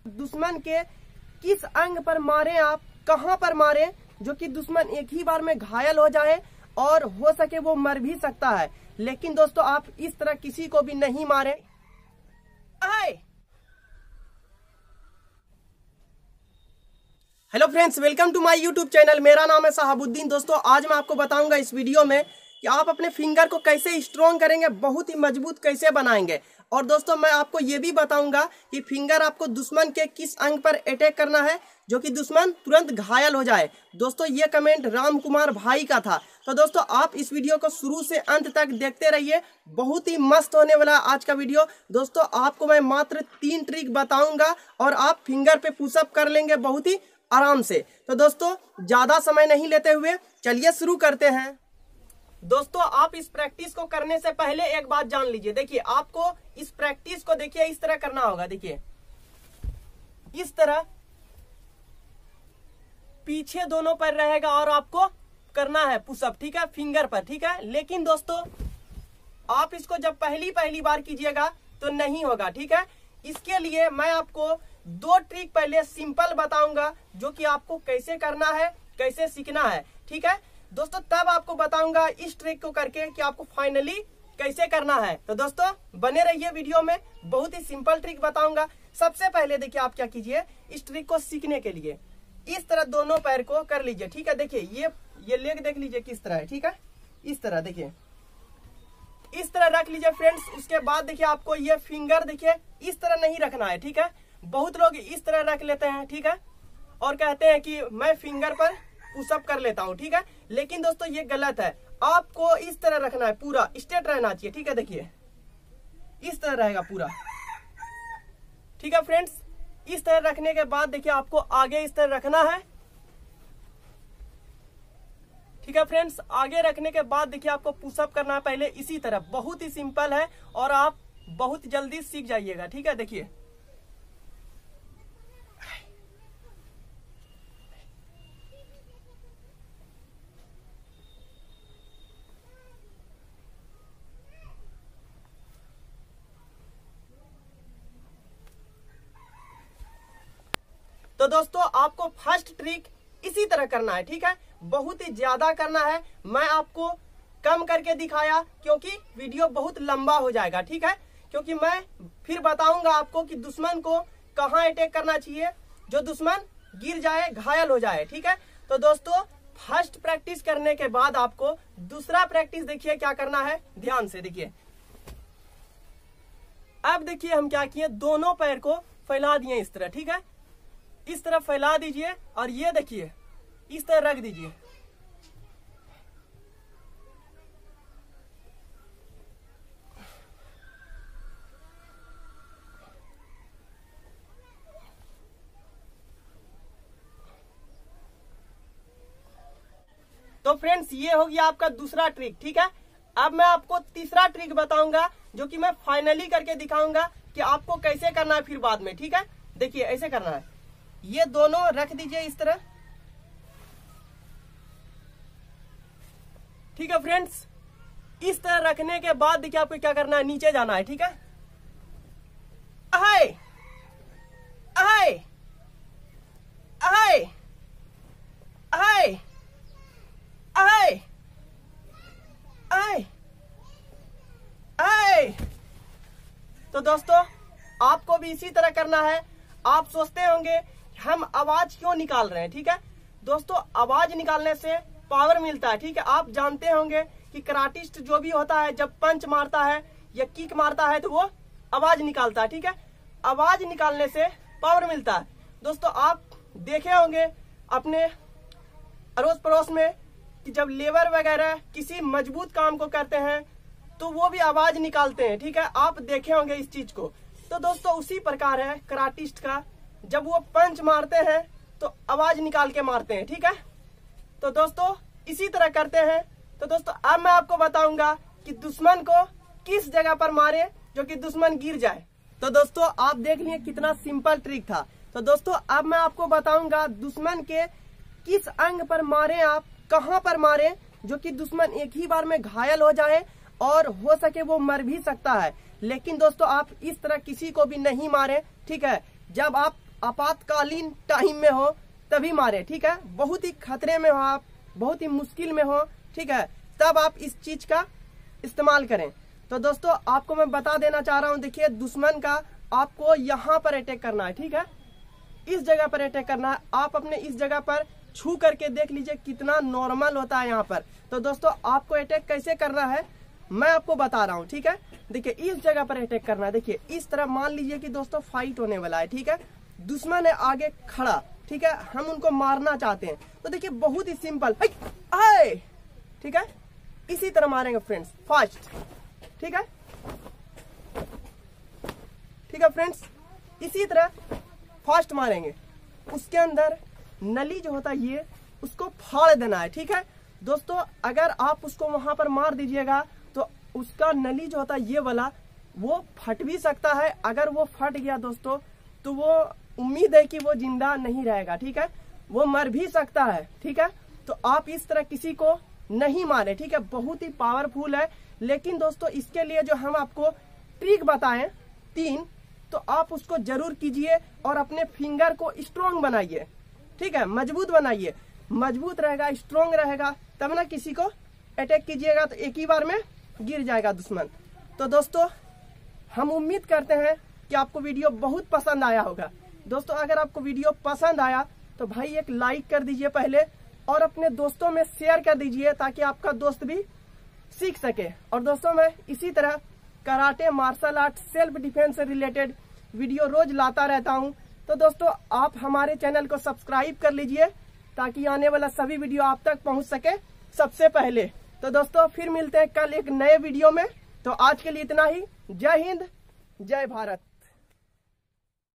दुश्मन के किस अंग पर मारे, आप कहां पर मारे, जो कि दुश्मन एक ही बार में घायल हो जाए और हो सके वो मर भी सकता है। लेकिन दोस्तों आप इस तरह किसी को भी नहीं मारे। Hello friends, welcome to my YouTube channel. मेरा नाम है शहाबुद्दीन। दोस्तों आज मैं आपको बताऊंगा इस वीडियो में कि आप अपने फिंगर को कैसे स्ट्रॉन्ग करेंगे, बहुत ही मजबूत कैसे बनाएंगे। और दोस्तों मैं आपको ये भी बताऊंगा कि फिंगर आपको दुश्मन के किस अंग पर अटैक करना है जो कि दुश्मन तुरंत घायल हो जाए। दोस्तों ये कमेंट राम कुमार भाई का था। तो दोस्तों आप इस वीडियो को शुरू से अंत तक देखते रहिए, बहुत ही मस्त होने वाला है आज का वीडियो। दोस्तों आपको मैं मात्र 3 ट्रिक बताऊंगा और आप फिंगर पे पुशअप कर लेंगे बहुत ही आराम से। तो दोस्तों ज्यादा समय नहीं लेते हुए चलिए शुरू करते हैं। दोस्तों आप इस प्रैक्टिस को करने से पहले एक बात जान लीजिए। देखिए आपको इस प्रैक्टिस को देखिए इस तरह करना होगा। देखिए इस तरह पीछे दोनों पैर रहेगा और आपको करना है पुशअप, ठीक है, फिंगर पर, ठीक है। लेकिन दोस्तों आप इसको जब पहली बार कीजिएगा तो नहीं होगा, ठीक है। इसके लिए मैं आपको 2 ट्रिक पहले सिंपल बताऊंगा जो कि आपको कैसे करना है, कैसे सीखना है, ठीक है दोस्तों। तब आपको बताऊंगा इस ट्रिक को करके कि आपको फाइनली कैसे करना है। तो दोस्तों बने रहिए वीडियो में, बहुत ही सिंपल ट्रिक बताऊंगा। सबसे पहले देखिए आप क्या कीजिए, इस ट्रिक को सीखने के लिए इस तरह दोनों पैर को कर लीजिए, ठीक है। देखिए ये लेग देख लीजिए किस तरह है, ठीक है। इस तरह देखिए इस तरह रख लीजिए फ्रेंड्स। उसके बाद देखिए आपको ये फिंगर देखिए इस तरह नहीं रखना है, ठीक है। बहुत लोग इस तरह रख लेते हैं, ठीक है, और कहते हैं कि मैं फिंगर पर पुशअप कर लेता हूं, ठीक है। लेकिन दोस्तों ये गलत है, आपको इस तरह रखना है, पूरा स्ट्रेट रहना चाहिए, ठीक है। देखिए इस तरह रहेगा पूरा, ठीक है फ्रेंड्स। इस तरह रखने के बाद देखिए आपको आगे इस तरह रखना है, ठीक है फ्रेंड्स। आगे रखने के बाद देखिए आपको पुशअप करना है पहले इसी तरह। बहुत ही सिंपल है और आप बहुत जल्दी सीख जाइएगा, ठीक है। देखिए तो दोस्तों आपको फर्स्ट ट्रिक इसी तरह करना है, ठीक है। बहुत ही ज्यादा करना है, मैं आपको कम करके दिखाया क्योंकि वीडियो बहुत लंबा हो जाएगा, ठीक है। क्योंकि मैं फिर बताऊंगा आपको कि दुश्मन को कहां अटैक करना चाहिए जो दुश्मन गिर जाए, घायल हो जाए, ठीक है। तो दोस्तों फर्स्ट प्रैक्टिस करने के बाद आपको दूसरा प्रैक्टिस देखिए क्या करना है, ध्यान से देखिए। अब देखिए हम क्या किए, दोनों पैर को फैला दिए इस तरह, ठीक है। इस तरह फैला दीजिए और ये देखिए इस तरह रख दीजिए। तो फ्रेंड्स ये हो गया आपका दूसरा ट्रिक, ठीक है। अब मैं आपको तीसरा ट्रिक बताऊंगा जो कि मैं फाइनली करके दिखाऊंगा कि आपको कैसे करना है फिर बाद में, ठीक है। देखिए ऐसे करना है, ये दोनों रख दीजिए इस तरह, ठीक है फ्रेंड्स। इस तरह रखने के बाद देखिए आपको क्या करना है, नीचे जाना है, ठीक है। अहाय अहाय अहाय अहाय अहाय अहाय अहाय। तो दोस्तों आपको भी इसी तरह करना है। आप सोचते होंगे हम आवाज क्यों निकाल रहे हैं, ठीक है दोस्तों। आवाज निकालने से पावर मिलता है, ठीक है। आप जानते होंगे कि कराटिस्ट जो भी होता है जब पंच मारता है या किक मारता है तो वो आवाज निकालता है, ठीक है। आवाज निकालने से पावर मिलता है। दोस्तों आप देखे होंगे अपने अड़ोस पड़ोस में कि जब लेबर वगैरह किसी मजबूत काम को करते हैं तो वो भी आवाज निकालते हैं, ठीक है। आप देखे होंगे इस चीज को। तो दोस्तों उसी प्रकार है कराटिस्ट का, जब वो पंच मारते हैं तो आवाज निकाल के मारते हैं, ठीक है। तो दोस्तों इसी तरह करते हैं। तो दोस्तों अब मैं आपको बताऊंगा कि दुश्मन को किस जगह पर मारे जो कि दुश्मन गिर जाए। तो दोस्तों आप देख लिए कितना सिंपल ट्रिक था। तो दोस्तों अब मैं आपको बताऊंगा दुश्मन के किस अंग पर मारे, आप कहां पर मारे जो कि दुश्मन एक ही बार में घायल हो जाए और हो सके वो मर भी सकता है। लेकिन दोस्तों आप इस तरह किसी को भी नहीं मारे, ठीक है। जब आप आपातकालीन टाइम में हो तभी मारे, ठीक है। बहुत ही खतरे में हो आप, बहुत ही मुश्किल में हो, ठीक है, तब आप इस चीज का इस्तेमाल करें। तो दोस्तों आपको मैं बता देना चाह रहा हूं, देखिए दुश्मन का आपको यहाँ पर अटैक करना है, ठीक है, इस जगह पर अटैक करना है। आप अपने इस जगह पर छू करके देख लीजिए कितना नॉर्मल होता है यहाँ पर। तो दोस्तों आपको अटैक कैसे करना है मैं आपको बता रहा हूँ, ठीक है। देखिए इस जगह पर अटैक करना है, देखिए इस तरह मान लीजिए कि दोस्तों फाइट होने वाला है, ठीक है, दुश्मन है आगे खड़ा, ठीक है, हम उनको मारना चाहते हैं। तो देखिए बहुत ही सिंपल, ठीक है, इसी तरह मारेंगे फ्रेंड्स, फास्ट, ठीक है, ठीक है फ्रेंड्स, इसी तरह फास्ट मारेंगे। उसके अंदर नली जो होता है ये उसको फाड़ देना है, ठीक है दोस्तों। अगर आप उसको वहां पर मार दीजिएगा तो उसका नली जो होता है ये वाला वो फट भी सकता है। अगर वो फट गया दोस्तों तो वो उम्मीद है कि वो जिंदा नहीं रहेगा, ठीक है, वो मर भी सकता है, ठीक है। तो आप इस तरह किसी को नहीं मारे, ठीक है, बहुत ही पावरफुल है। लेकिन दोस्तों इसके लिए जो हम आपको ट्रिक बताएं 3, तो आप उसको जरूर कीजिए और अपने फिंगर को स्ट्रॉन्ग बनाइए, ठीक है, मजबूत बनाइए। मजबूत रहेगा, स्ट्रॉन्ग रहेगा, तब ना किसी को अटैक कीजिएगा तो एक ही बार में गिर जाएगा दुश्मन। तो दोस्तों हम उम्मीद करते हैं कि आपको वीडियो बहुत पसंद आया होगा। दोस्तों अगर आपको वीडियो पसंद आया तो भाई एक लाइक कर दीजिए पहले, और अपने दोस्तों में शेयर कर दीजिए ताकि आपका दोस्त भी सीख सके। और दोस्तों मैं इसी तरह karate, martial art, self defence से रिलेटेड वीडियो रोज लाता रहता हूं। तो दोस्तों आप हमारे चैनल को सब्सक्राइब कर लीजिए ताकि आने वाला सभी वीडियो आप तक पहुंच सके सबसे पहले। तो दोस्तों फिर मिलते हैं कल एक नए वीडियो में। तो आज के लिए इतना ही। जय हिंद, जय भारत।